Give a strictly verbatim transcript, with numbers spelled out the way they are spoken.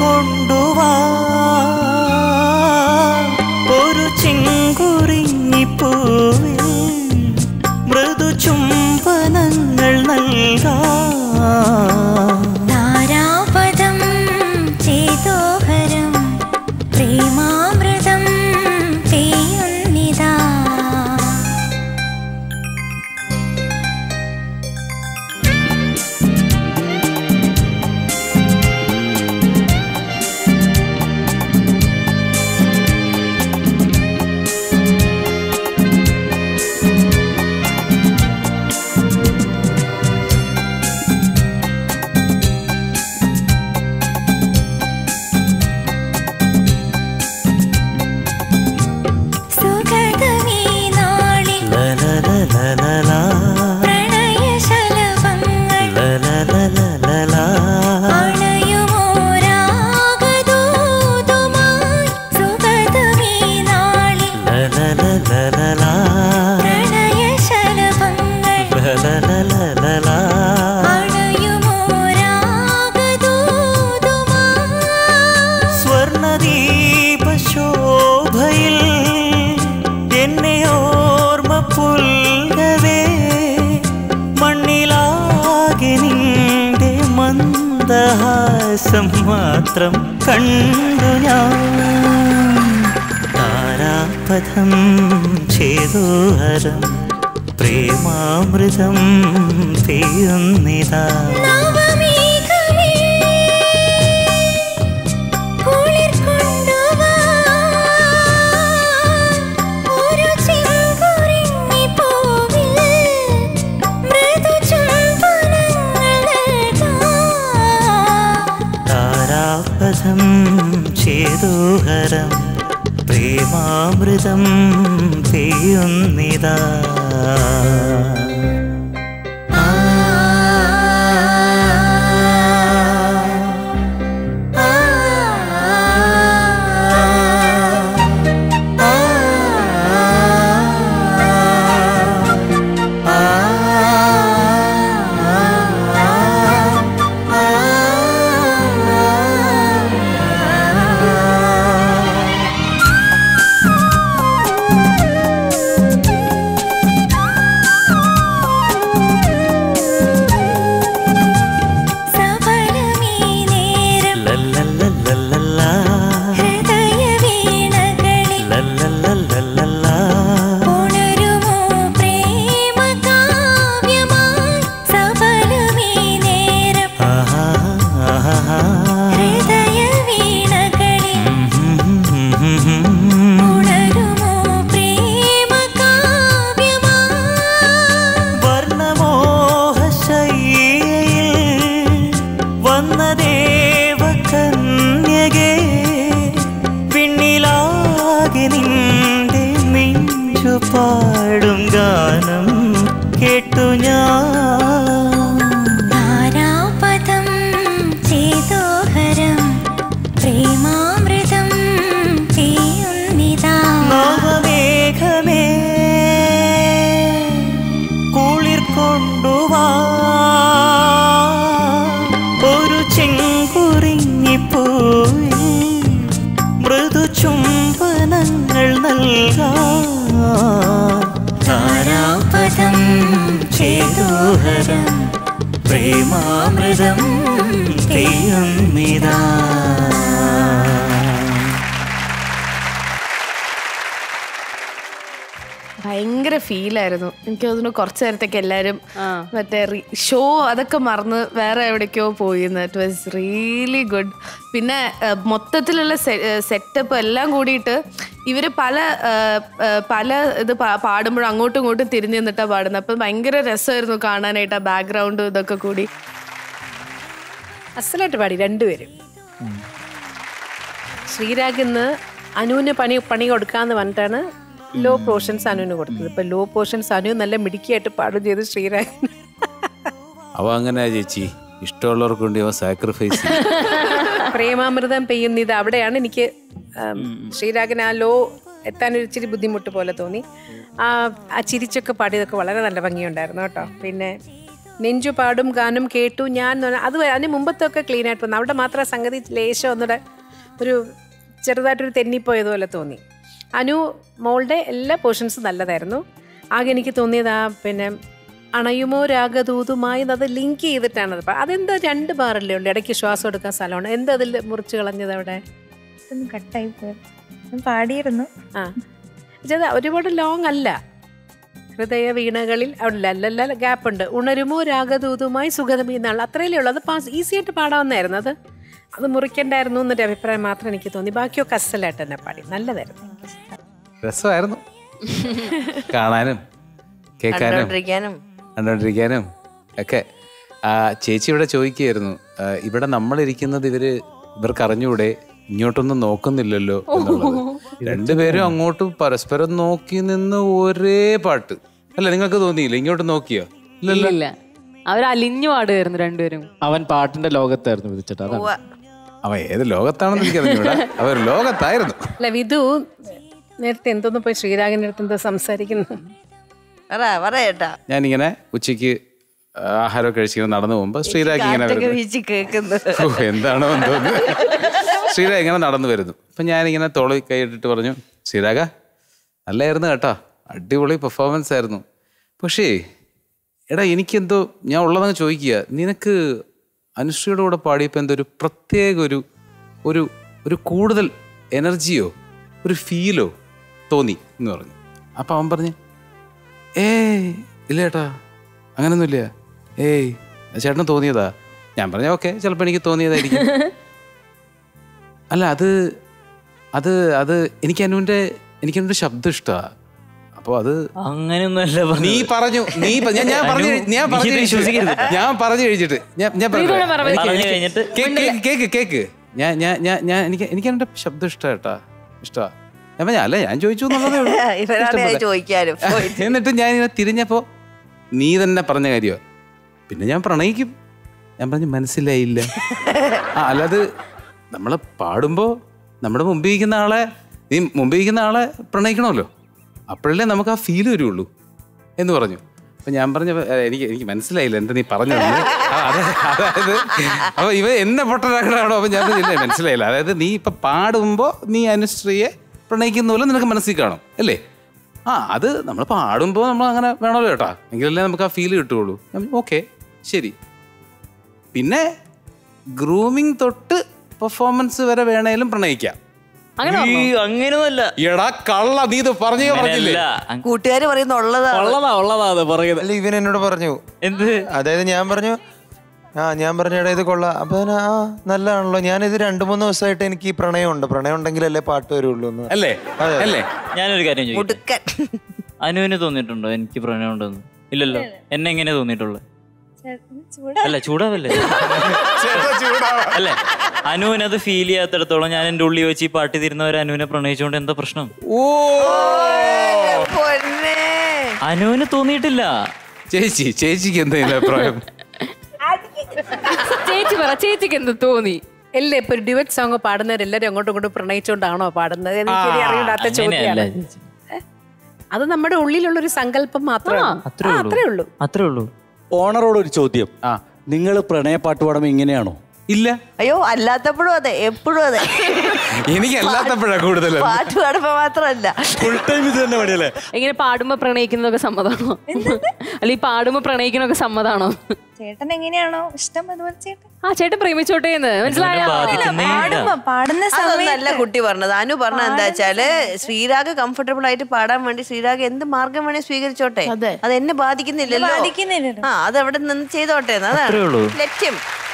കൊണ്ടുവാ ഒരു ചെങ്കുറിഞ്ഞിപ്പൂവിൽ മൃദു ചുംബനങ്ങൾ നൽകാം. താരാപദം ചേതോഹരം പ്രേമാമൃതം പെയ്യുന്നിതാ. മാത്രം കണ്ടു ഞാൻ താരാപഥം ചേതോഹരം പ്രേമാമൃതം പെയ്യുന്നിതാ. താരാപഥം ചേതോഹരം പ്രേമാമൃതം പെയ്യുന്നിതാ. പാടും ഗാനം കേട്ടു ഞാൻ താരാപഥം ചേതോഹരം പ്രേമാമൃതം പെയ്യുന്നിതാ. നവമേഘമേ കുളിർ കൊണ്ടുവാ ഒരു ചെങ്കുറിഞ്ഞിപ്പൂവിൽ മൃദു ചുംബനങ്ങൾ നൽകാം. താരാപഥം ചേതോഹരം പ്രേമാമൃതം പെയ്യുന്നിതാ. ഭയങ്കര ഫീലായിരുന്നു. എനിക്ക് തോന്നുന്നു കുറച്ചു നേരത്തേക്ക് എല്ലാവരും മറ്റേ ഷോ അതൊക്കെ മറന്ന് വേറെ എവിടേക്കോ പോയിന്ന്. It was really good. പിന്നെ മൊത്തത്തിലുള്ള സെറ്റപ്പ് എല്ലാം കൂടിയിട്ട് ഇവർ പല പല ഇത് പാടുമ്പോഴും അങ്ങോട്ടും ഇങ്ങോട്ടും തിരിഞ്ഞു നിന്നിട്ടാണ് പാടുന്നത്. അപ്പം ഭയങ്കര രസമായിരുന്നു കാണാനായിട്ട് ആ ബാക്ക്ഗ്രൗണ്ട് ഇതൊക്കെ കൂടി. അസലായിട്ട് പാടി രണ്ടുപേരും. ശ്രീരാഗിന്ന് അനുവിന് പണി പണി കൊടുക്കാന്ന് പറഞ്ഞിട്ടാണ് ലോ പോർഷൻസ് അനുവിന് കൊടുത്തത്. ഇപ്പൊ ലോ പോർഷൻസ് അനു നല്ല മിടുക്കിയായിട്ട് പാടും ചെയ്ത് ശ്രീരാഗിന്. അവ അങ്ങനെ ചേച്ചി ഇഷ്ടമുള്ളവർക്ക് വേണ്ടി അവ സാക്രിഫൈസ്. പ്രേമാമൃതം പെയ്യുന്നത് അവിടെയാണ് എനിക്ക് ശ്രീരാഗിന് ആ ലോ എത്താനൊരു ഇച്ചിരി ബുദ്ധിമുട്ട് പോലെ തോന്നി. ആ ആ ചിരിച്ചൊക്കെ പാടിയതൊക്കെ വളരെ നല്ല ഭംഗിയുണ്ടായിരുന്നു കേട്ടോ. പിന്നെ നെഞ്ചു പാടും ഗാനം കേട്ടു ഞാൻ എന്ന് പറഞ്ഞാൽ അത് അതിന് മുമ്പത്തൊക്കെ ക്ലീൻ ആയിട്ട് വന്നു. അവിടെ മാത്രം സംഗതി ലേശം ഒന്നുകൂടെ ഒരു ചെറുതായിട്ടൊരു തെന്നിപ്പോയതുപോലെ തോന്നി. അനു മോളുടെ എല്ലാ പോർഷൻസും നല്ലതായിരുന്നു. ആകെ എനിക്ക് തോന്നിയത് ആ പിന്നെ അണയുമോ രാഗദൂതുമായി അത് ലിങ്ക് ചെയ്തിട്ടാണ് അത്. അതെന്താ രണ്ട് ബാറല്ലേ ഉണ്ട്, ഇടയ്ക്ക് ശ്വാസം എടുക്കാൻ സ്ഥലമാണ്. എന്താ അതിൽ മുറിച്ച് കളഞ്ഞത് അവിടെ? കട്ടായി പോയി പാടിയിരുന്നു. ആ പക്ഷേ അത് ഒരുപാട് ലോങ് അല്ല. ഹൃദയ വീണകളിൽ അവിടെ അല്ലല്ല ഗ്യാപ്പ് ഉണ്ട്. ഉണരുമോ രാഗദൂതുമായി സുഗതമീ എന്നാൾ അത്രയല്ലേ ഉള്ളൂ. അത് പാസ് ഈസി ആയിട്ട് പാടാവുന്നതായിരുന്നു. അത് അത് മുറിക്കണ്ടായിരുന്നു എന്നൊരു അഭിപ്രായം മാത്രം എനിക്ക് തോന്നി. ബാക്കിയൊക്കെ അസലായിട്ട് തന്നെ പാടി, നല്ലതായിരുന്നു. രസമായിരുന്നു കാണാനും കേൾക്കാനും കണ്ടോണ്ടിരിക്കാനും ഒക്കെ. ചേച്ചി ഇവിടെ ചോദിക്കുകയായിരുന്നു, ഇവിടെ നമ്മളിരിക്കുന്നത് ഇവര് ഇവർക്ക് അറിഞ്ഞൂടെ, ഇങ്ങോട്ടൊന്നും നോക്കുന്നില്ലല്ലോ എന്നുള്ളത്. രണ്ടുപേരും അങ്ങോട്ട് പരസ്പരം നോക്കി നിന്ന് ഒരേ പാട്ട് അല്ല, നിങ്ങൾക്ക് തോന്നിയില്ല? ഇങ്ങോട്ട് നോക്കിയോ? ഇല്ല, അവർ അലിഞ്ഞു പാടുമായിരുന്നു രണ്ടുപേരും. അവൻ പാട്ടിന്റെ ലോകത്തായിരുന്നു വിധിച്ചിട്ട്. അതാണ് അവൻ ഏത് ലോകത്താണെന്ന് എനിക്ക് അറിഞ്ഞൂടാ, അവർ ലോകത്തായിരുന്നു. അല്ല വിധു നേരത്തെ എന്തോന്ന് പോയി ശ്രീരാഗിന്റെ അടുത്ത് എന്തോ സംസാരിക്കുന്നു. ഞാനിങ്ങനെ ഉച്ചയ്ക്ക് ആഹാരം കഴിച്ചിങ്ങനെ നടന്നു പോകുമ്പോ ശ്രീരാഗ് ഇങ്ങനെ എന്താണോ എന്തോന്ന് ശ്രീരാഗ് ഇങ്ങനെ നടന്നു വരുന്നു. അപ്പൊ ഞാനിങ്ങനെ തോളി കൈയിട്ടിട്ട് പറഞ്ഞു, ശ്രീരാഗ നല്ലായിരുന്നു കേട്ടോ, അടിപൊളി പെർഫോമൻസ് ആയിരുന്നു. പക്ഷേ എടാ എനിക്കെന്തോ, ഞാൻ ഉള്ളതങ്ങ് ചോദിക്കുക, നിനക്ക് അനുശ്രീയുടെ കൂടെ പാടിയപ്പോൾ എന്തോ ഒരു പ്രത്യേക ഒരു ഒരു ഒരു കൂടുതൽ എനർജിയോ ഒരു ഫീലോ തോന്നി എന്ന് പറഞ്ഞു. അപ്പം അവൻ പറഞ്ഞു, ഏയ് ഇല്ല ചേട്ടാ അങ്ങനൊന്നുമില്ല, ഏയ് ചേട്ടന് തോന്നിയതാ. ഞാൻ പറഞ്ഞു ഓക്കെ, ചിലപ്പോൾ എനിക്ക് തോന്നിയതായിരിക്കും. അല്ല അത് അത് അത് എനിക്ക് അനുവിൻ്റെ എനിക്ക് അനുവിൻ്റെ ശബ്ദം ഇഷ്ടമാണ്. അപ്പൊ അത് അങ്ങനെയൊന്നുമല്ല നീ പറഞ്ഞു, നീ ഞാൻ ഞാൻ പറഞ്ഞു ഞാൻ പറഞ്ഞു ഞാൻ പറഞ്ഞു കഴിച്ചിട്ട് ഞാൻ ഞാൻ കഴിഞ്ഞിട്ട് കേക്ക് കേക്ക് ഞാൻ ഞാൻ ഞാൻ ഞാൻ എനിക്ക് എനിക്ക് എൻ്റെ ശബ്ദം ഇഷ്ടമാണ് കേട്ടാ, ഇഷ്ടമാ. ഞാൻ പറഞ്ഞ അല്ല ഞാൻ ചോദിച്ചു എന്നുള്ളതേ ഉള്ളൂ. എന്നിട്ട് ഞാൻ ഇങ്ങനെ തിരിഞ്ഞപ്പോ നീ തന്നെ പറഞ്ഞ കാര്യമാ, പിന്നെ ഞാൻ പ്രണയിക്കും. ഞാൻ പറഞ്ഞു മനസ്സിലായില്ല. ആ അല്ലാതെ നമ്മള് പാടുമ്പോ നമ്മുടെ മുമ്പിൽ ഇരിക്കുന്ന ആളെ നീ മുമ്പിൽ ഇരിക്കുന്ന ആളെ പ്രണയിക്കണമല്ലോ, അപ്പോഴല്ലേ നമുക്ക് ആ ഫീൽ വരുള്ളൂ എന്ന് പറഞ്ഞു. അപ്പൊ ഞാൻ പറഞ്ഞ എനിക്ക് എനിക്ക് മനസ്സിലായില്ല എന്താ നീ പറഞ്ഞു. അതായത് അപ്പൊ ഇവ എന്നെ പൊട്ടനാക്കണോ? അപ്പൊ ഞാൻ പറഞ്ഞില്ല മനസ്സിലായില്ല. അതായത് നീ ഇപ്പൊ പാടുമ്പോ നീ അനുശ്രീയെ പ്രണയിക്കുന്ന പോലെ നിനക്ക് മനസ്സിൽ കാണും അല്ലേ? ആ അത് നമ്മൾ പാടുമ്പോൾ നമ്മൾ അങ്ങനെ വേണമല്ലോ കേട്ടാ, എങ്കിലല്ലേ നമുക്ക് ആ ഫീൽ കിട്ടുകയുള്ളൂ. ഓക്കെ ശരി. പിന്നെ ഗ്രൂമിങ് തൊട്ട് പെർഫോമൻസ് വരെ വേണേലും പ്രണയിക്കാം. അങ്ങനെയൊന്നുമല്ല. എടാ കള്ള, നീ ഇത് പറഞ്ഞേ പറഞ്ഞില്ലേ? കൂട്ടുകാര് പറയുന്ന ഉള്ളതാ ഉള്ളതാ ഉള്ളതാ അത് പറയുന്നത്. അല്ല ഇവൻ എന്നോട് പറഞ്ഞു എന്ത്, അതായത് ഞാൻ പറഞ്ഞു ആ ഞാൻ പറഞ്ഞു എടാ ഇത് കൊള്ളാം. അപ്പൊ ആ നല്ലതാണല്ലോ, ഞാനിത് രണ്ടു മൂന്ന് ദിവസമായിട്ട് എനിക്ക് ഈ പ്രണയമുണ്ട്, പ്രണയം ഉണ്ടെങ്കിലല്ലേ പാട്ട് വരുള്ളൂ അല്ലേ അല്ലേ? ഞാനൊരു കാര്യം ചോദിക്കാം, അനുവിന് തോന്നിയിട്ടുണ്ടോ എനിക്ക് പ്രണയം ഉണ്ടെന്ന്? ഇല്ലല്ലോ. എന്നെ എങ്ങനെ തോന്നിയിട്ടുള്ളത്? അല്ല ചൂടാവല്ലേ അല്ലേ? അനുവിനത് ഫീൽ ചെയ്യാത്തിടത്തോളം ഞാൻ എന്റെ ഉള്ളിൽ വെച്ച് ഈ പാട്ട് തീരുന്നവരെ അനുവിനെ പ്രണയിച്ചുകൊണ്ട് എന്താ പ്രശ്നം? ഓ അനുവിന് തോന്നിയിട്ടില്ല. ചേച്ചി ചേച്ചിക്ക് എന്തെങ്കിലും അഭിപ്രായം? ചേച്ചി പറ, ചേച്ചിക്ക് എന്ത് തോന്നി? അല്ലേ ഇപ്പൊ ഒരു ഡിവറ്റ് സോങ് പാടുന്നവരെല്ലാരും അങ്ങോട്ടും ഇങ്ങോട്ടും പ്രണയിച്ചോണ്ടാണോ പാടുന്നത്? എനിക്ക് അറിയാത്ത ചോദ്യമാണ്. അത് നമ്മുടെ ഉള്ളിലുള്ളൊരു സങ്കല്പം മാത്രമാണ്. അത്രേ ഉള്ളൂ അത്രേ ഉള്ളൂ. ഓണറോട് ഒരു ചോദ്യം, നിങ്ങൾ പ്രണയപ്പാട്ട് പാടുമ്പോ ഇങ്ങനെയാണോ? ഇല്ല. അയ്യോ അല്ലാത്തപ്പോഴും അതെ, എപ്പോഴും അതെ. എനിക്ക് അല്ലാത്തപ്പോഴാ കൂടുതൽ. പാട്ട് പാടുമ്പോ മാത്രമല്ല, ഫുൾ ടൈം ഇത് തന്നെ പണിയല്ലേ? എങ്ങനെ പാടുമ്പോ പ്രണയിക്കുന്നതൊക്കെ സമ്മതാണോ? അല്ല ഈ പാടുമ്പോ പ്രണയിക്കുന്നതൊക്കെ സമ്മതാണോ? ചേട്ടൻ എങ്ങനെയാണോ ഇഷ്ടം അതുപോലെ ചേട്ടൻ. ആ ചേട്ടൻ പ്രേമിച്ചോട്ടെ എന്ന് മനസ്സിലായോ? പാടുമ്പോ പാടുന്ന അതൊന്നല്ല സമയത്ത് കുട്ടി പറഞ്ഞത്. അനു പറഞ്ഞ എന്താ വെച്ചാല് ശ്രീരാഗ് കംഫർട്ടബിൾ ആയിട്ട് പാടാൻ വേണ്ടി ശ്രീരാഗ് എന്ത് മാർഗം വേണേ സ്വീകരിച്ചോട്ടെ, അത് എന്നെ ബാധിക്കുന്നില്ലല്ലോ. ബാധിക്കുന്നില്ലല്ലോ. ആ അത് അവിടെ നിന്ന് ചെയ്തോട്ടെ, അതാണ് ലക്ഷ്യം.